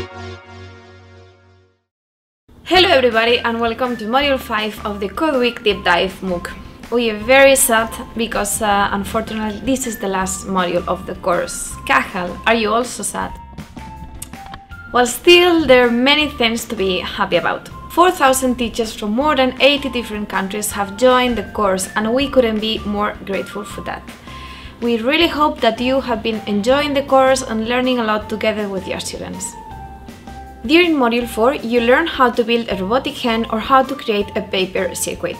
Hello everybody and welcome to Module 5 of the Code Week Deep Dive MOOC. We are very sad because unfortunately this is the last module of the course. Cajal, are you also sad? Well, still there are many things to be happy about. 4,000 teachers from more than 80 different countries have joined the course and we couldn't be more grateful for that. We really hope that you have been enjoying the course and learning a lot together with your students. During Module 4, you learn how to build a robotic hand or how to create a paper circuit.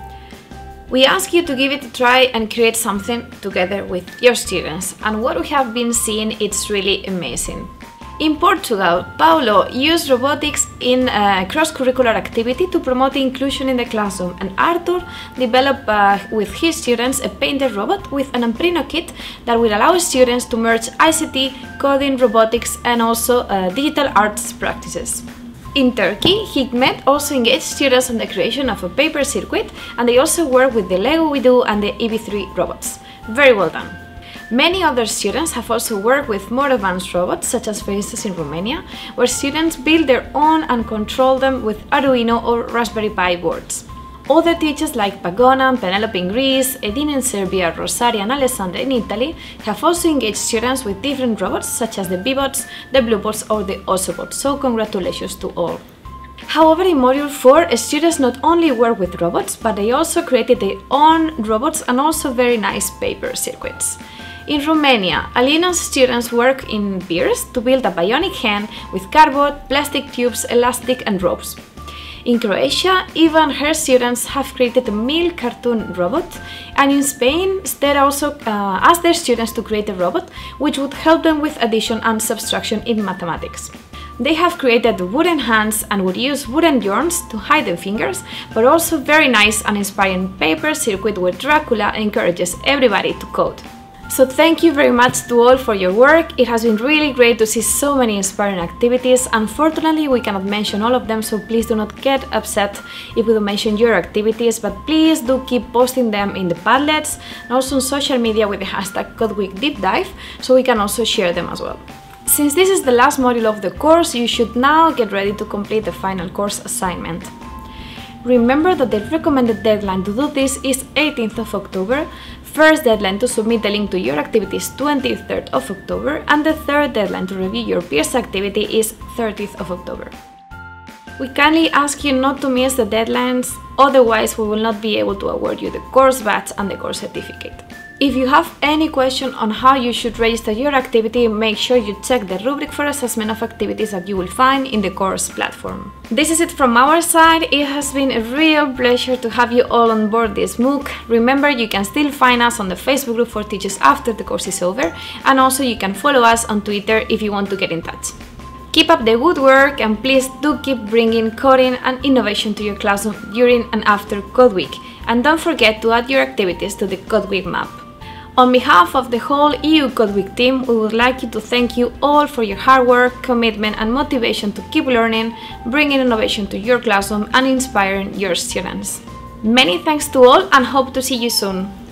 We ask you to give it a try and create something together with your students, and what we have been seeing, it's really amazing. In Portugal, Paulo used robotics in a cross-curricular activity to promote inclusion in the classroom, and Arthur developed with his students a painted robot with an Amprino kit that will allow students to merge ICT, coding, robotics and also digital arts practices. In Turkey, Hikmet also engaged students on the creation of a paper circuit, and they also work with the Lego We Do and the EV3 robots. Very well done! Many other students have also worked with more advanced robots, such as for instance in Romania, where students build their own and control them with Arduino or Raspberry Pi boards. Other teachers like Pagona and Penelope in Greece, Edina in Serbia, Rosaria and Alessandra in Italy have also engaged students with different robots, such as the Bbots, the Bluebots or the Osobots, so congratulations to all. However, in Module 4, students not only work with robots, but they also created their own robots and also very nice paper circuits. In Romania, Alina's students work in beers to build a bionic hand with cardboard, plastic tubes, elastic and ropes. In Croatia, Eva and her students have created a meal cartoon robot, and in Spain, they also asked their students to create a robot which would help them with addition and subtraction in mathematics. They have created wooden hands and would use wooden yarns to hide their fingers, but also very nice and inspiring paper circuit where Dracula encourages everybody to code. So thank you very much to all for your work. It has been really great to see so many inspiring activities. Unfortunately, we cannot mention all of them, so please do not get upset if we don't mention your activities, but please do keep posting them in the Padlets and also on social media with the hashtag CodeWeekDeepDive, so we can also share them as well. Since this is the last module of the course, you should now get ready to complete the final course assignment. Remember that the recommended deadline to do this is 18th of October, first deadline to submit the link to your activity is 23rd of October, and the third deadline to review your peers' activity is 30th of October. We kindly ask you not to miss the deadlines, otherwise we will not be able to award you the course badge and the course certificate. If you have any question on how you should register your activity, make sure you check the rubric for assessment of activities that you will find in the course platform. This is it from our side. It has been a real pleasure to have you all on board this MOOC. Remember, you can still find us on the Facebook group for teachers after the course is over, and also you can follow us on Twitter if you want to get in touch. Keep up the good work and please do keep bringing coding and innovation to your classroom during and after Code Week. And don't forget to add your activities to the Code Week map. On behalf of the whole EU Code Week team, we would like to thank you all for your hard work, commitment and motivation to keep learning, bringing innovation to your classroom and inspiring your students. Many thanks to all and hope to see you soon!